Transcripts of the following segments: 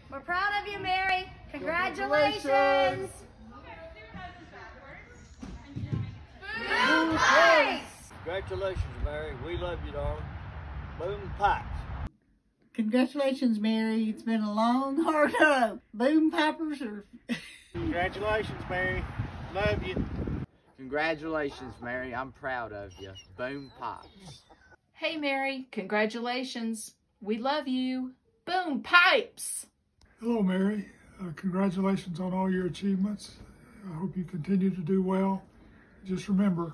We're proud of you, Mary. Congratulations. Boom Pipes! Congratulations, Mary. We love you, darling. Boom Pipes. Congratulations, Mary. It's been a long, hard boom pipers are. Congratulations, Mary. Love you. Congratulations, Mary. I'm proud of you. Boom Pipes. Hey, Mary. Congratulations. We love you. Boom Pipes. Hello, Mary. Congratulations on all your achievements. I hope you continue to do well. Just remember.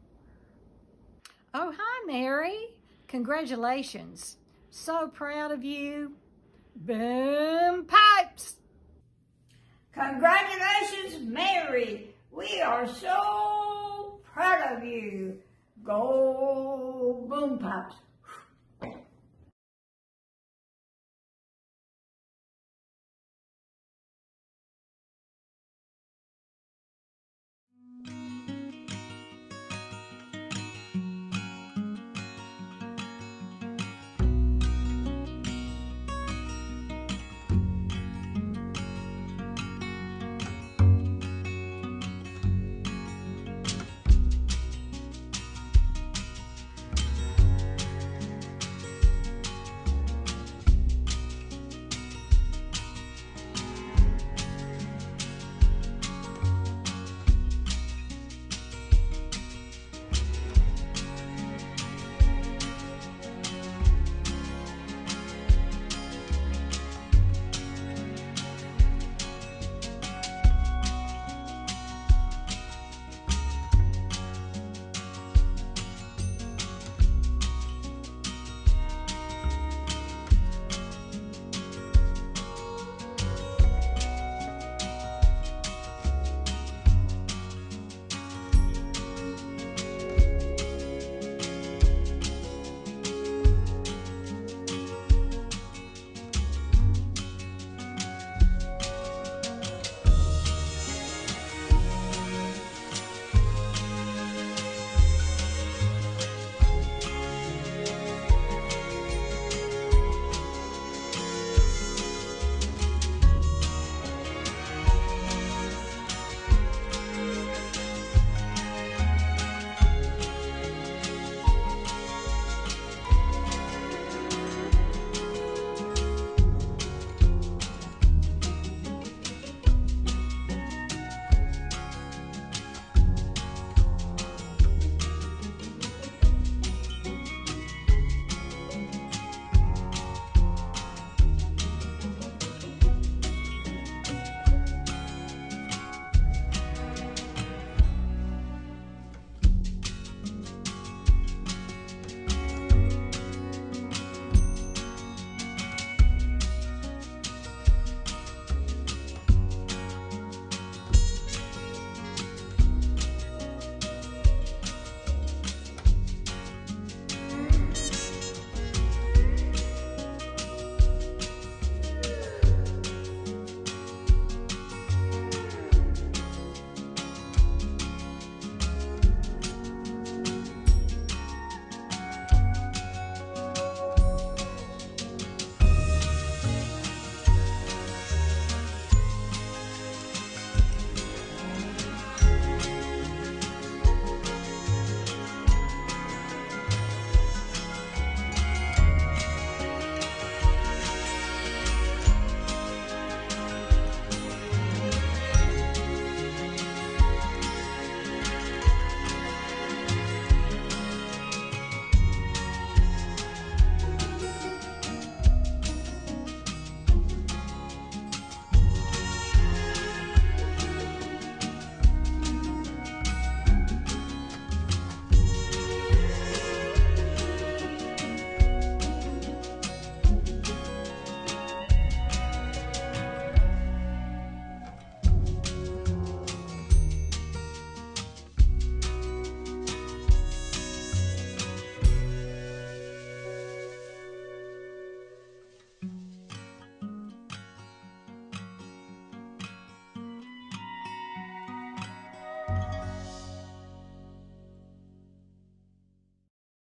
Oh, hi, Mary. Congratulations. So proud of you. Boom Pipes. Congratulations, Mary. We are so proud of you. Go Boom Pipes.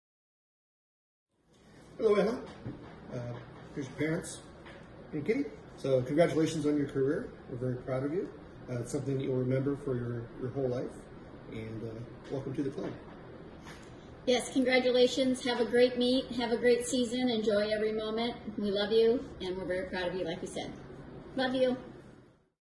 Hello, Emma. Here's your parents. Hey, Kitty. So congratulations on your career. We're very proud of you. It's something that you'll remember for your whole life. And welcome to the club. Yes, congratulations. Have a great meet. Have a great season. Enjoy every moment. We love you, and we're very proud of you, like we said. Love you.